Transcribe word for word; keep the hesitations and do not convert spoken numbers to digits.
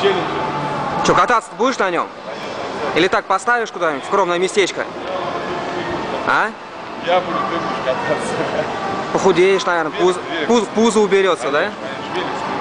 челленджи. Че, кататься ты будешь на нем? Или так поставишь куда-нибудь в скромное местечко? А? Я буду, ты будешь кататься. Похудеешь, наверное, пуз, пуз, пузо уберется, да? Велик,